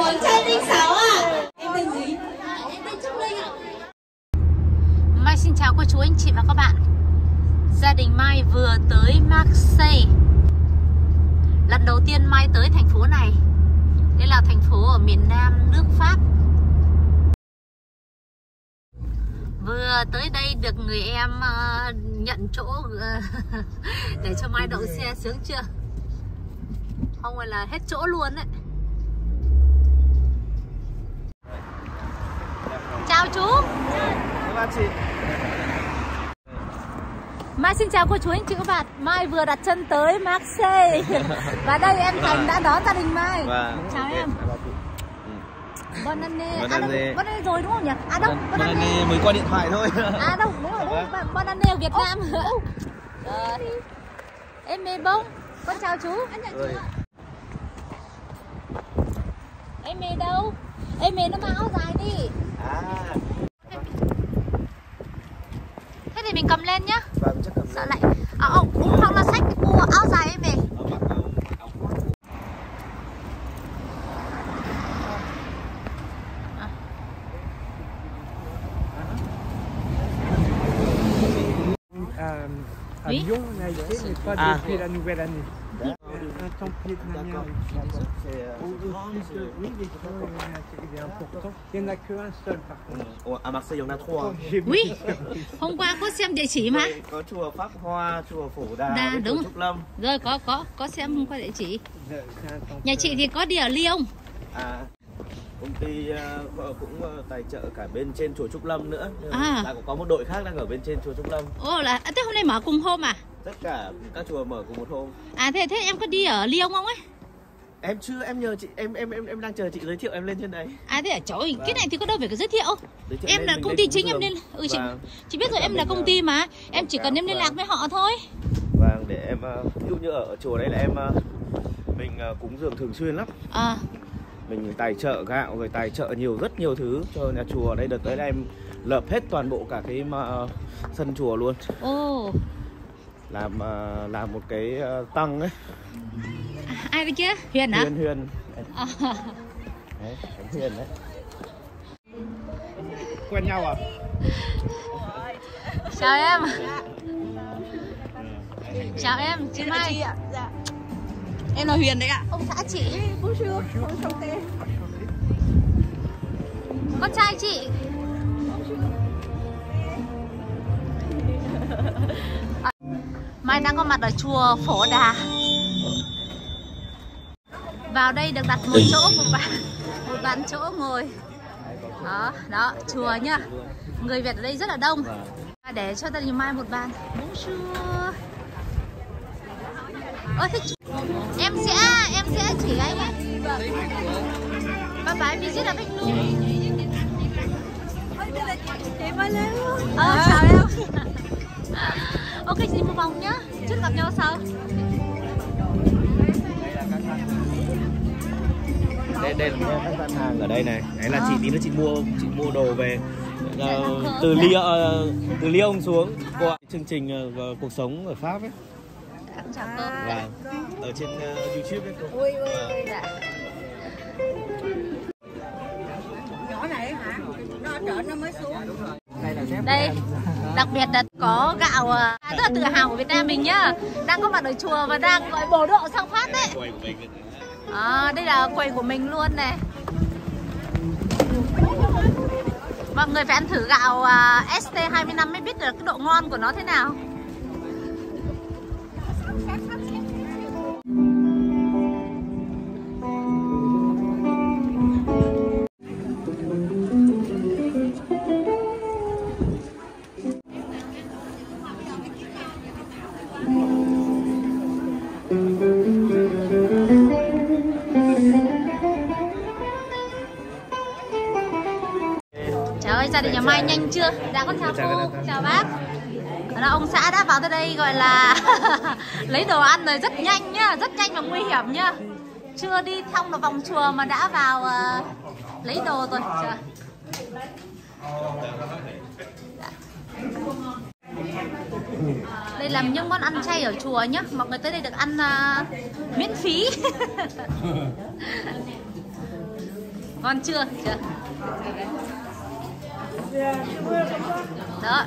106 à? Em tên gì? Em tên Trúc Linh ạ. Mai xin chào cô chú anh chị và các bạn. Gia đình Mai vừa tới Marseille. Lần đầu tiên Mai tới thành phố này. Đây là thành phố ở miền Nam nước Pháp. Vừa tới đây được người em nhận chỗ để cho Mai đậu xe, sướng chưa? Không phải là hết chỗ luôn đấy. Chào chú. Chào chị. Mai xin chào cô chú anh chị các bạn. Mai vừa đặt chân tới Marseille. Và đây em Thành đã đón gia đình Mai. Chào em. Bon année. Bon année rồi đúng không nhỉ? À đâu, Bon année mới qua điện thoại thôi. À đâu, đúng rồi. Bon année ở Việt Nam. Em mê bông. Con chào chú. Anh chào chú ạ. Em mê đâu? Em mê nó mang áo dài đi. Thế thì mình cầm lên nhá. Vâng, chắc cầm sợ lạnh. Cũng không là xách mua áo dài em mê. À Lyon, on a été, mais pas depuis la nouvelle année. Un templier de manière. Oui, il est important. Il n'y en a qu'un seul par contre. À Marseille, on a 3. Oui. Hôm qua có xem địa chỉ mà. Có chùa Pháp Hoa, chùa Phổ Đà, đúng chùa Trúc Lâm. Rồi có xem hôm qua địa chỉ. Nhà chị thì có đi ở Lyon. Công ty cũng tài trợ cả bên trên chùa Trúc Lâm nữa. Là có một đội khác đang ở bên trên chùa Trúc Lâm. Thế hôm nay mở cùng hôm à? Tất cả các chùa mở cùng một hôm. Thế em có đi ở Lyon không ấy? Em chưa, em nhờ chị, em đang chờ chị giới thiệu em lên trên đấy. Thế trời ơi, cái này thì có đâu phải giới thiệu. Em là công ty chính em nên chị biết rồi, em là công ty mà. Em chỉ cần em liên lạc với họ thôi. Vâng, để em ví dụ như ở chùa đây là mình cúng dường thường xuyên lắm. Mình tài trợ gạo rồi tài trợ rất nhiều thứ cho nhà chùa. Đây đợt tới là em lợp hết toàn bộ cả cái sân chùa luôn. Làm một cái tăng ấy. Ai bên kia? Huyền hả? Huyền. Đấy, Huyền đấy. Quen nhau à? Chào em. Chào em, chị Mai. Dạ. Em là Huyền đấy ạ. Ông xã chị. Bonjour. Enchanté. Con trai chị. Mai đang có mặt ở chùa Phổ Đà. Vào đây được đặt một chỗ, một bàn chỗ ngồi. Đó, chùa nhá. Người Việt ở đây rất là đông. Để cho gia đình Mai một bàn. Bonjour. Em sẽ chỉ anh ấy. Bye bye, visit là Bích luôn. Chị Mai lên luôn. Chào em. Ok, chị đi một vòng nhá. Chút gặp nhau sau. Đây là các gian hàng ở đây này. Đấy là chị tí nữa chị mua đồ về từ Lyon xuống qua chương trình cuộc sống ở Pháp ấy. Ở trên YouTube ấy cô. Dạ. Nhỏ này hả? Nó ở trển nó mới xuống. Đây, đặc biệt là có gạo rất là tự hào của Việt Nam mình nhá. Đang có mặt ở chùa và đang gọi bộ độ sang Pháp đấy. Đây là quầy của mình luôn này. Mọi người phải ăn thử gạo ST25 mới biết được cái độ ngon của nó thế nào. Trời ơi, gia đình nhà Mai nhanh chưa? Dạ con chào cô, chào bác. Đó, ông xã đã vào tới đây gọi là lấy đồ ăn rồi, rất nhanh nhá, rất nhanh và nguy hiểm nhá. Chưa đi thông được vòng chùa mà đã vào lấy đồ rồi. Đây là những món ăn chay ở chùa nhá. Mọi người tới đây được ăn miễn phí. Con chưa? Đó.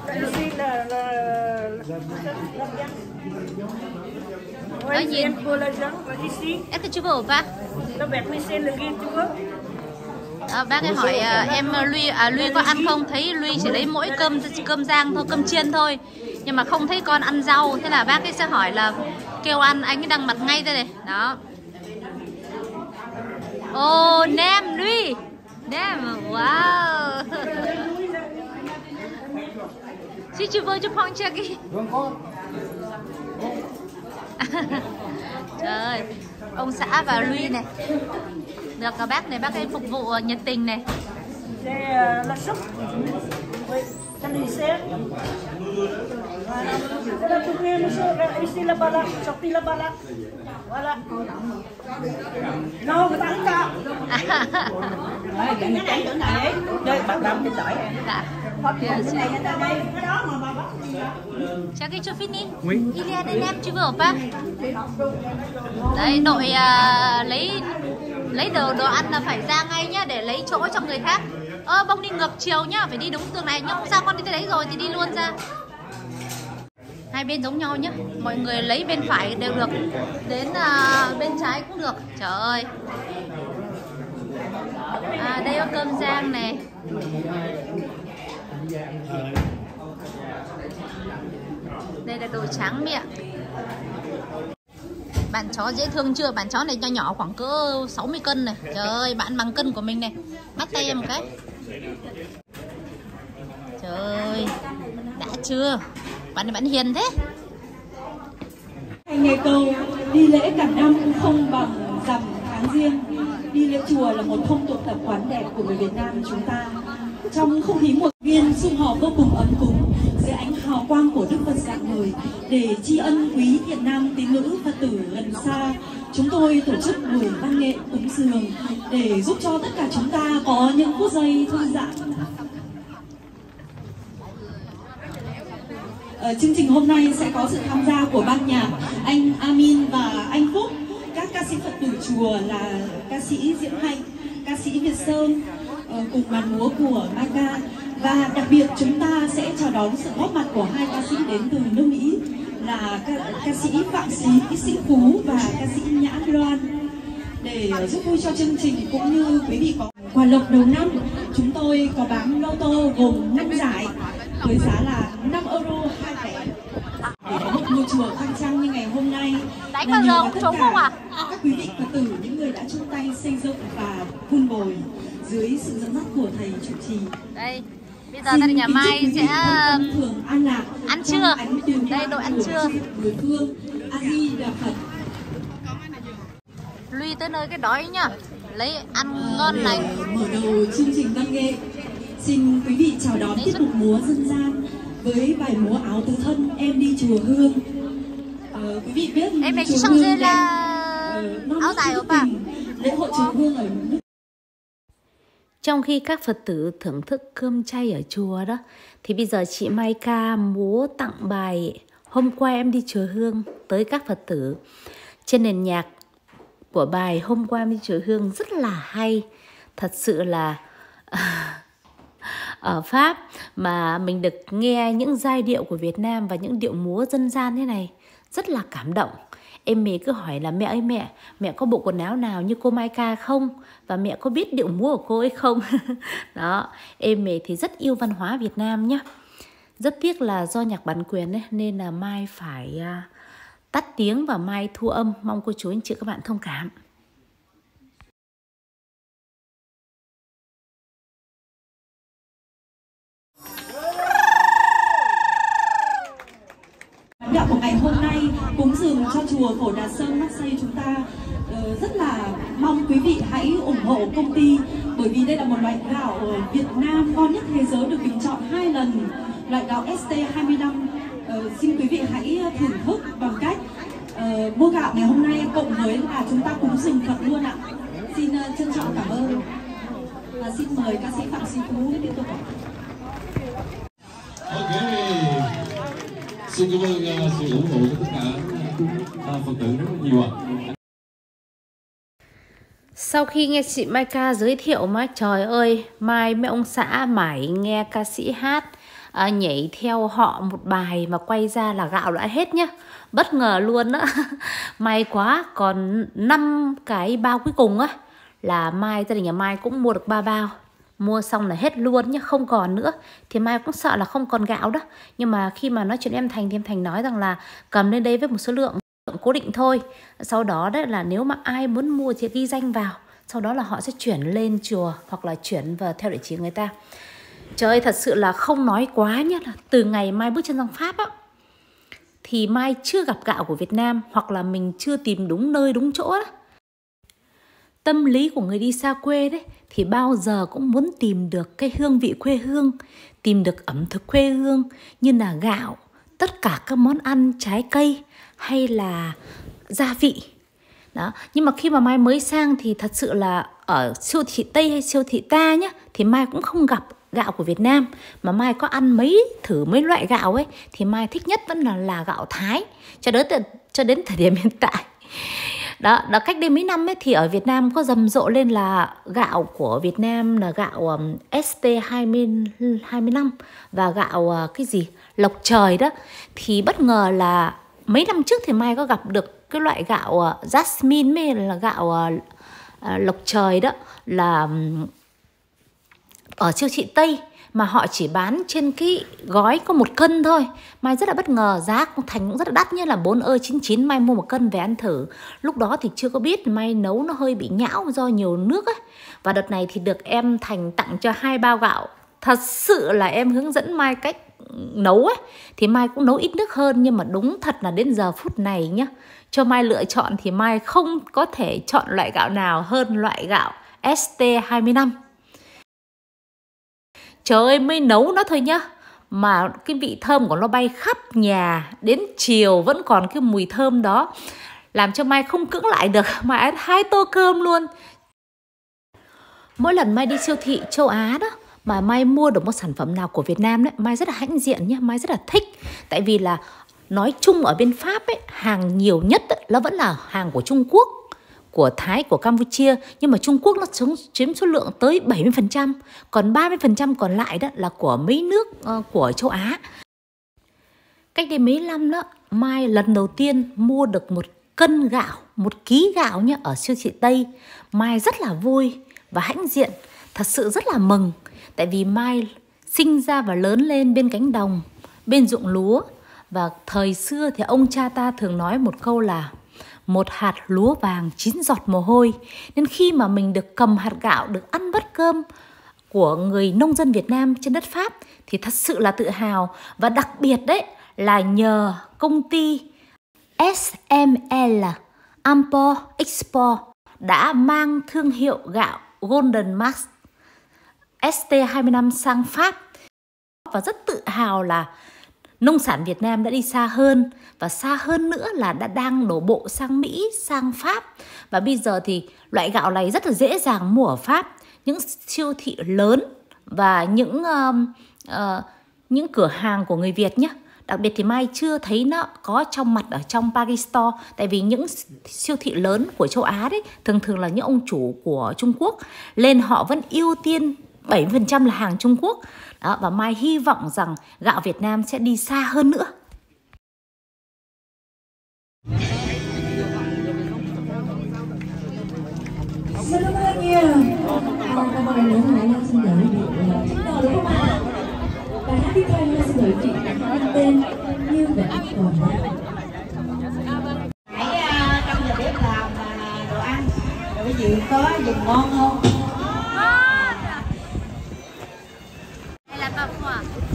Nói nhìn. Est-ce que tu veux pas? Đó, bác ấy hỏi em Luy có ăn không? Thấy Luy chỉ lấy mỗi cơm rang thôi, cơm chiên thôi. Nhưng mà không thấy con ăn rau. Thế là bác ấy sẽ hỏi là kêu ăn, anh ấy đang mặt ngay đây này. Đó. Oh, nem Luy. Nem, wow. Si tu veux, tu prends chưa kì. Trời ơi, ông xã và Luy này. Được các bác này, bác ấy phục vụ nhiệt tình này. La soupe. Oui, ça lui sert. C'est la tournée, monsieur. Ici là-bas là, sorti là-bas là. Voilà. Non, người ta ăn cạo. Cái này chỗ này. Đây, bạn đâm cái sợi em. Dạ. Cái này người ta đây, cái đó mà bà bắt. Chắc cái cho fini. Il y a des nem tu veux pas? Đấy, đội lấy đồ ăn là phải ra ngay nhá để lấy chỗ cho người khác. Bông đi ngược chiều nhá, phải đi đúng đường này nhá. Không sao, con đi tới đấy rồi thì đi luôn ra. Hai bên giống nhau nhá. Mọi người lấy bên phải đều được. Đến bên trái cũng được. Trời ơi. Đây có cơm rang này. Đây là đồ tráng miệng. Bạn chó dễ thương chưa? Bạn chó này nho nhỏ khoảng cỡ 60 cân này. Trời ơi, bạn bằng cân của mình này. Bắt tay em một cái. Trời ơi, đã chưa? Bạn này bạn hiền thế. Ngày cầu đi lễ cả năm không bằng rằm tháng riêng. Đi lễ chùa là một phong tục tập quán đẹp của người Việt Nam chúng ta. Trong không khí một viên sum họp vô cùng ấm cúng dưới ánh hào quang của Đức Phật rạng ngời, để tri ân quý Việt Nam tín nữ Phật tử gần xa, chúng tôi tổ chức buổi văn nghệ cúng dường để giúp cho tất cả chúng ta có những phút giây thư giãn. Chương trình hôm nay sẽ có sự tham gia của ban nhạc anh Amin và anh Phúc, các ca sĩ Phật tử chùa là ca sĩ Diễm Hạnh, ca sĩ Việt Sơn, cùng màn múa của Mai Ca. Và đặc biệt chúng ta sẽ chào đón sự góp mặt của hai ca sĩ đến từ nước Mỹ là ca sĩ Phạm Sĩ Phú và ca sĩ Nhã Loan. Để giúp vui cho chương trình cũng như quý vị có quà lộc đầu năm, chúng tôi có bán lô tô gồm 5 giải với giá là 5 euro 2 vé. Để có một ngôi chùa khang trang như ngày hôm nay đánh bao giờ cũng trống không à? Các quý vị Phật tử, những người đã chung tay xây dựng và vun bồi dưới sự dẫn dắt của thầy trụ trì. Đây, bây giờ tại nhà Mai sẽ ăn trưa. Đây đội ăn trưa. Luy tới nơi cái đói nhá, lấy ăn ngon lành. Mở đầu chương trình văn nghệ, xin quý vị chào đón tiết mục múa dân gian với bài múa áo tứ thân Em Đi Chùa Hương. Quý vị biết em này chùa Hương là áo dài không ạ? Lễ hội chùa Hương ở nước. Trong khi các Phật tử thưởng thức cơm chay ở chùa đó, thì bây giờ chị Mai Ca múa tặng bài Hôm Qua Em Đi Chùa Hương tới các Phật tử. Trên nền nhạc của bài Hôm Qua Em Đi Chùa Hương rất là hay. Thật sự là ở Pháp mà mình được nghe những giai điệu của Việt Nam và những điệu múa dân gian thế này rất là cảm động. Em mẹ cứ hỏi là mẹ ơi mẹ có bộ quần áo nào như cô Mai Ca không? Và mẹ có biết điệu múa của cô ấy không? Đó, em mẹ thì rất yêu văn hóa Việt Nam nhá. Rất tiếc là do nhạc bản quyền ấy, nên là Mai phải tắt tiếng và Mai thu âm. Mong cô chú anh chị các bạn thông cảm. Đạo của ngày hôm nay cúng dường cho chùa Phổ Đà Sơn Marseille chúng ta rất là mong quý vị hãy ủng hộ công ty, bởi vì đây là một loại gạo Việt Nam ngon nhất thế giới, được bình chọn 2 lần, loại gạo ST25. Xin quý vị hãy thưởng thức bằng cách mua gạo ngày hôm nay cộng với là chúng ta cúng dường Phật luôn ạ. Xin trân trọng cảm ơn và xin mời ca sĩ Phạm Sĩ Phú tiếp tục. Xin cảm ơn sự ủng hộ của tất cả Phật tử rất là nhiều ạ. Sau khi nghe chị Mai Ca giới thiệu mà trời ơi, mai mấy ông xã mải nghe ca sĩ hát nhảy theo họ một bài mà quay ra là gạo đã hết nhá. Bất ngờ luôn á. May quá, còn 5 cái bao cuối cùng á là Mai, gia đình nhà Mai cũng mua được 3 bao. Mua xong là hết luôn nhá, không còn nữa. Thì Mai cũng sợ là không còn gạo đó. Nhưng mà khi mà nói chuyện em Thành thì em Thành nói rằng là cầm lên đây với một số lượng cố định thôi. Sau đó đấy là nếu mà ai muốn mua thì ghi danh vào. Sau đó là họ sẽ chuyển lên chùa hoặc là chuyển vào theo địa chỉ người ta. Trời ơi, thật sự là không nói quá nhé. Từ ngày Mai bước chân sang Pháp á, thì Mai chưa gặp gạo của Việt Nam, hoặc là mình chưa tìm đúng nơi đúng chỗ đó. Tâm lý của người đi xa quê đấy thì bao giờ cũng muốn tìm được cái hương vị quê hương, tìm được ẩm thực quê hương như là gạo, tất cả các món ăn, trái cây hay là gia vị. Đó. Nhưng mà khi mà Mai mới sang thì thật sự là ở siêu thị Tây hay siêu thị Ta nhá, thì Mai cũng không gặp gạo của Việt Nam. Mà Mai có ăn thử mấy loại gạo ấy thì Mai thích nhất vẫn là gạo Thái cho đến thời điểm hiện tại. Đó, cách đây mấy năm ấy thì ở Việt Nam có rầm rộ lên là gạo của Việt Nam là gạo ST25 và gạo Lộc Trời đó. Thì bất ngờ là mấy năm trước thì Mai có gặp được cái loại gạo Jasmine mới là gạo Lộc Trời đó, là ở siêu thị Tây mà họ chỉ bán trên cái gói có 1 cân thôi. Mai rất là bất ngờ, giá Thành cũng rất là đắt nhé, là 4,99 €. Mai mua 1 cân về ăn thử. Lúc đó thì chưa có biết, Mai nấu nó hơi bị nhão do nhiều nước ấy. Và đợt này thì được em Thành tặng cho 2 bao gạo. Thật sự là em hướng dẫn Mai cách nấu ấy, thì Mai cũng nấu ít nước hơn. Nhưng mà đúng thật là đến giờ phút này nhá, cho Mai lựa chọn thì Mai không có thể chọn loại gạo nào hơn loại gạo ST25. Trời ơi, mới nấu nó thôi nhá, mà cái vị thơm của nó bay khắp nhà, đến chiều vẫn còn cái mùi thơm đó, làm cho Mai không cưỡng lại được, mà ăn 2 tô cơm luôn. Mỗi lần Mai đi siêu thị châu Á đó mà Mai mua được một sản phẩm nào của Việt Nam đấy, Mai rất là hãnh diện nhá, Mai rất là thích. Tại vì là nói chung ở bên Pháp ấy, hàng nhiều nhất ấy, nó vẫn là hàng của Trung Quốc, của Thái, của Campuchia. Nhưng mà Trung Quốc nó chiếm số lượng tới 70%. Còn 30% còn lại đó là của mấy nước của châu Á. Cách đây mấy năm đó, Mai lần đầu tiên mua được 1 cân gạo, 1 ký gạo nhá, ở siêu thị Tây. Mai rất là vui và hãnh diện, thật sự rất là mừng. Tại vì Mai sinh ra và lớn lên bên cánh đồng, bên ruộng lúa. Và thời xưa thì ông cha ta thường nói một câu là 1 hạt lúa vàng 9 giọt mồ hôi. Nên khi mà mình được cầm hạt gạo, được ăn bát cơm của người nông dân Việt Nam trên đất Pháp thì thật sự là tự hào. Và đặc biệt đấy là nhờ công ty SML Import Export đã mang thương hiệu gạo Golden Mast ST25 sang Pháp. Và rất tự hào là nông sản Việt Nam đã đi xa hơn, và xa hơn nữa là đã đang đổ bộ sang Mỹ, sang Pháp. Và bây giờ thì loại gạo này rất là dễ dàng mua ở Pháp. Những siêu thị lớn và những cửa hàng của người Việt nhé. Đặc biệt thì Mai chưa thấy nó có trong mặt ở trong Paris Store. Tại vì những siêu thị lớn của châu Á đấy thường là những ông chủ của Trung Quốc, nên họ vẫn ưu tiên 70% là hàng Trung Quốc. Đó, và Mai hy vọng rằng gạo Việt Nam sẽ đi xa hơn nữa. Xin cảm ơn nha. Một lần nữa Hải Lan xin gửi chúc mừng đúng không ạ? Bài hát tiếp theo xin gửi chị mang tên Như Vẫn Còn Đó. Hãy trong nhà bếp làm đồ ăn, rồi cái gì có gì ngon không? Đây là bắp hoa.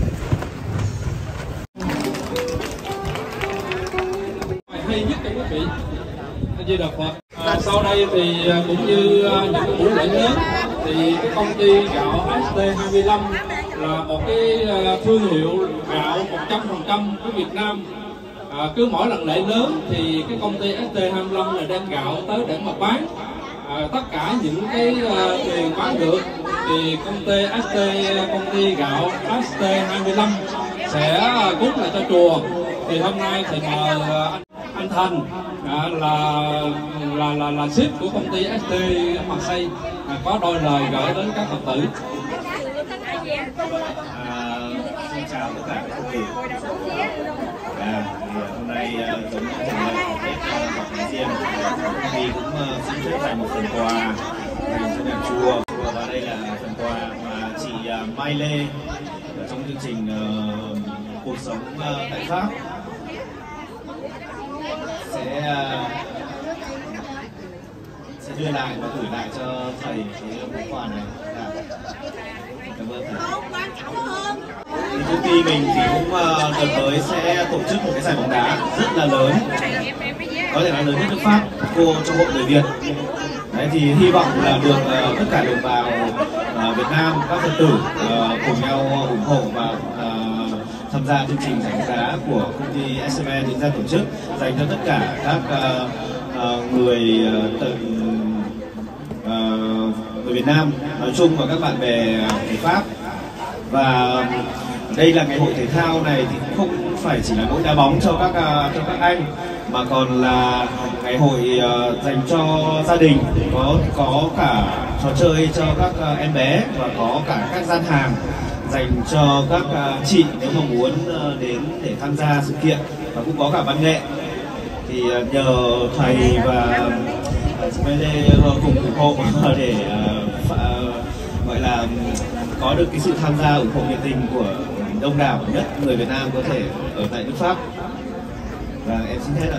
Hay nhất cho quý vị, Di Đà Phật. Sau đây thì cũng như những buổi lễ lớn thì cái công ty gạo ST25 là một cái thương hiệu gạo 100% của Việt Nam. Cứ mỗi lần lễ lớn thì cái công ty ST25 là đem gạo tới để mà bán. Tất cả những cái tiền bán được thì công ty gạo ST25 sẽ cúng lại cho chùa. Thì hôm nay thì mời anh anh Thành là ship của công ty ST Marseille có đôi lời gửi đến các Phật tử. Xin chào tất cả các quý vị. Hôm nay giống như thường lệ Tết Riêng, thì cũng xin phép dành một phần quà dành cho nhà chùa, và đây là phần quà mà chị Mai Lê ở trong chương trình cuộc sống tại Pháp sẽ đưa lại và gửi lại cho thầy cái món quà này. Cảm ơn thầy. Công ty mình thì cũng đợt tới sẽ tổ chức một cái giải bóng đá rất là lớn, có thể nói lớn nhất nước Pháp, cho hội người Việt. Đấy, thì hy vọng là được tất cả đồng bào Việt Nam, các Phật tử cùng nhau ủng hộ và tham gia chương trình giải bóng đá của công ty SME diễn ra tổ chức dành cho tất cả các người Việt Nam nói chung và các bạn bè người Pháp. Và đây là ngày hội thể thao này thì cũng không phải chỉ là mỗi đá bóng cho các anh, mà còn là ngày hội dành cho gia đình, có cả trò chơi cho các em bé và có cả các gian hàng dành cho các chị nếu mà muốn đến để tham gia sự kiện, và cũng có cả văn nghệ. Thì nhờ thầy và Lê cùng ủng hộ để gọi là có được cái sự tham gia ủng hộ nhiệt tình của đông đảo nhất người Việt Nam có thể ở tại nước Pháp. Và em xin hết ạ.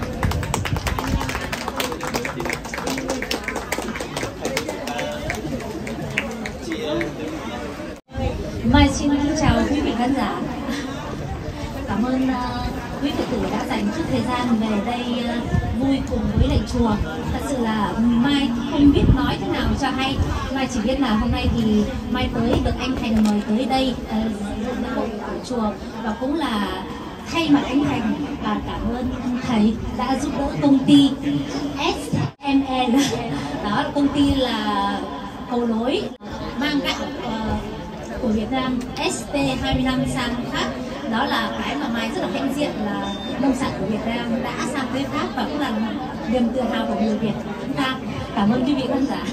Mai xin chào quý vị khán giả. Cảm ơn quý Phật tử đã dành chút thời gian về đây vui cùng với lại chùa. Thật sự là Mai không biết nói thế nào cho hay. Mai chỉ biết là hôm nay thì Mai tới được anh Thành mời tới đây dự hội của chùa, và cũng là thay mặt anh Thành và cảm ơn thầy đã giúp đỡ công ty SME. Đó, công ty là cầu nối mang gạo của Việt Nam ST25 sang Pháp. Đó là cái mà Mai rất là hãnh diện là nông sản của Việt Nam đã sang tới Pháp, và cũng là niềm tự hào của người Việt của chúng ta. Cảm ơn quý vị khán giả.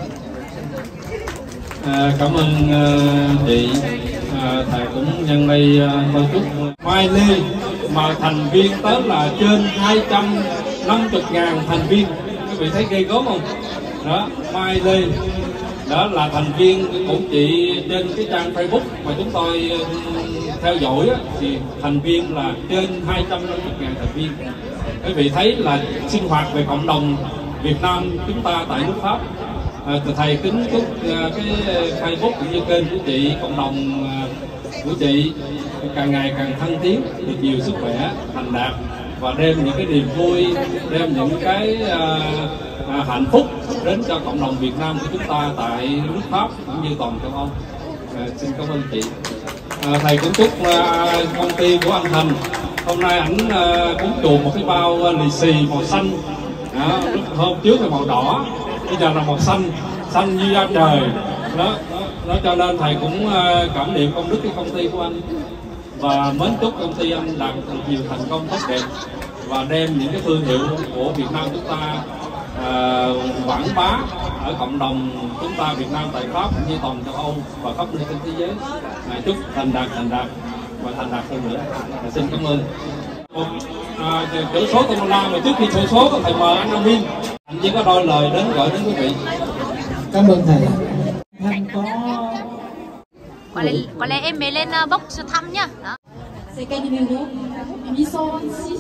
Cảm ơn chị. Thầy cũng nhân đây tôi chúc Mai Lê mà thành viên tới là trên 250.000 thành viên. Quý vị thấy ghê gớm không? Đó, Mai Lê đó là thành viên của chị trên cái trang Facebook mà chúng tôi theo dõi thì thành viên là trên 250.000 thành viên. Quý vị thấy là sinh hoạt về cộng đồng Việt Nam chúng ta tại nước Pháp. Thầy kính chúc cái Facebook cũng như kênh của chị, cộng đồng của chị càng ngày càng thăng tiến, được nhiều sức khỏe, thành đạt và đem những cái niềm vui, đem những cái hạnh phúc đến cho cộng đồng Việt Nam của chúng ta tại nước Pháp cũng như toàn châu Âu. Xin cảm ơn chị. Thầy cũng chúc công ty của anh Thành hôm nay ảnh cũng chuột một cái bao lì xì màu xanh. Hôm trước là màu đỏ, bây giờ là màu xanh, xanh như da trời. Đó cho nên thầy cũng cảm niệm công đức cái công ty của anh và mến chúc công ty anh đạt được nhiều thành công tốt đẹp và đem những cái thương hiệu của Việt Nam chúng ta quảng bá ở cộng đồng chúng ta Việt Nam tại Pháp cũng như toàn châu Âu và khắp nơi trên thế giới. Chúc thành đạt và thành đạt hơn nữa. Xin cảm ơn. Chữ số Tông La mà trước khi chữ số có thầy mời anh Amin, anh chỉ có đôi lời đến gọi đến quý vị. Cảm ơn thầy. Có lẽ em mới lên bốc thăm nhá. Đó. C'est quel numéro? 826.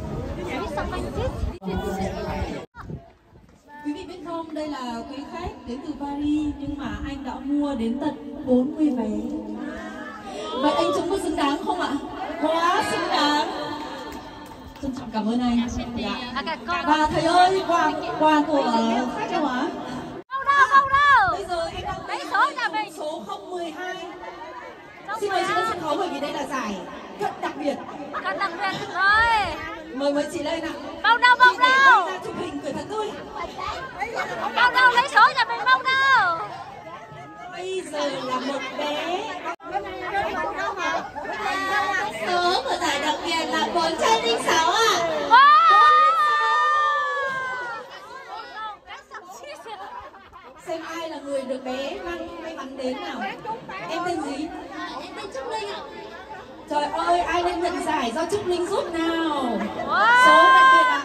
Quý vị biết không, đây là quý khách đến từ Paris nhưng mà anh đã mua đến tận 40 vé. Vậy anh chúng có xứng đáng không ạ? Quá xứng đáng. Trân trọng cảm ơn anh. Dạ. Và thầy ơi, quà của khách đâu ạ? Đâu? Bây giờ em đang lấy số nhà mình. Số 012. Xin mời chị lên sân khấu bởi vì đây là giải rất đặc biệt. Rất đặc biệt rồi. Mời chị lên ạ. Bông đâu? Ra chụp hình cười thật tươi. Bông đâu? Lấy số nhà mình bông đâu? Bây giờ là một bé. Số của giải đặc biệt là 406 ạ. ai là người được bé Văn may mắn đến nào? Em tên gì? Em tên Trúc Linh ạ. Trời ơi, ai lên nhận giải do Trúc Linh giúp nào? Số đặc biệt ạ.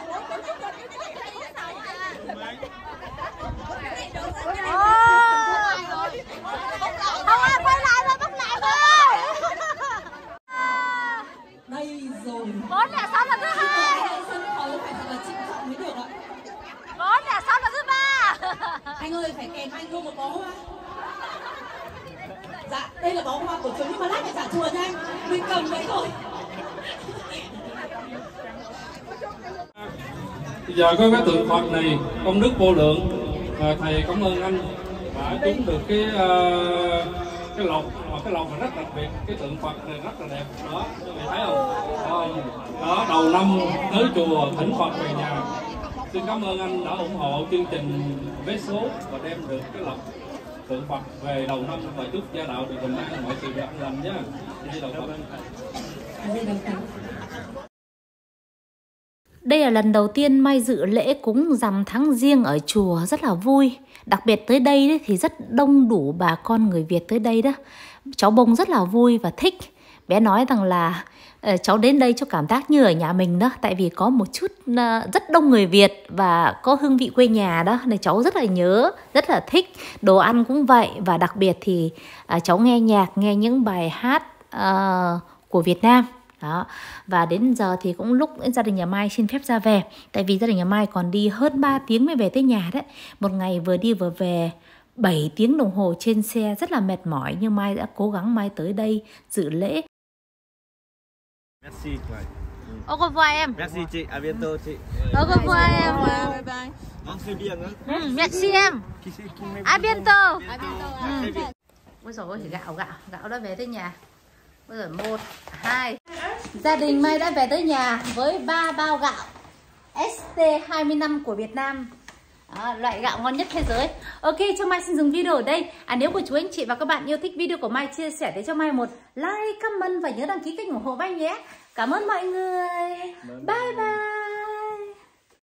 Không ai quay lại rồi, bắt lại rồi. Đây rồi. 406 là thứ 2. Sân khấu phải thật là trịnh trọng mới được ạ. 406 là thứ 3. Anh ơi, phải kèm anh vô một bó hoa. Dạ, đây là bó hoa của chúng, nhưng mà lát phải trả chùa nha anh. Mình cầm đấy thôi. Bây giờ có cái tượng Phật này, công đức vô lượng. Thầy cảm ơn anh đã trúng được cái lộc, mà cái lộc rất đặc biệt, cái tượng Phật này rất là đẹp đó, các bạn thấy không? Đó, đầu năm tới chùa thỉnh Phật về nhà. Xin cảm ơn anh đã ủng hộ chương trình vé số và đem được cái lộc tượng Phật về đầu năm, và chúc gia đạo được bình an, mọi sự được an lành nhé. Đây là Phật. Đây là lần đầu tiên Mai dự lễ cúng rằm tháng Giêng ở chùa, rất là vui. Đặc biệt tới đây đấy, thì rất đông đủ bà con người Việt tới đây đó. Cháu Bông rất là vui và thích. Bé nói rằng là cháu đến đây cho cảm giác như ở nhà mình đó. Tại vì có một chút rất đông người Việt và có hương vị quê nhà đó. Nên cháu rất là nhớ, rất là thích. Đồ ăn cũng vậy. Và đặc biệt thì cháu nghe nhạc, nghe những bài hát của Việt Nam. Đó. Và đến giờ thì cũng lúc gia đình nhà Mai xin phép ra về. Tại vì gia đình nhà Mai còn đi hơn 3 tiếng mới về tới nhà đấy. Một ngày vừa đi vừa về 7 tiếng đồng hồ trên xe, rất là mệt mỏi. Nhưng Mai đã cố gắng Mai tới đây dự lễ. Merci. Au revoir em. Merci chị, à bientôt chị. Au revoir em. Bye bye. Vâng, très bien. Merci em. À bientôt. Ôi dồi ôi, gạo đã về tới nhà. Bây giờ 1, 2. Gia đình Mai đã về tới nhà với 3 bao gạo ST25 của Việt Nam. Đó, loại gạo ngon nhất thế giới. Ok, cho Mai xin dừng video ở đây. Nếu của chú anh chị và các bạn yêu thích video của Mai, chia sẻ để cho Mai một like, comment và nhớ đăng ký kênh ủng hộ Mai nhé. Cảm ơn mọi người. Bye bye.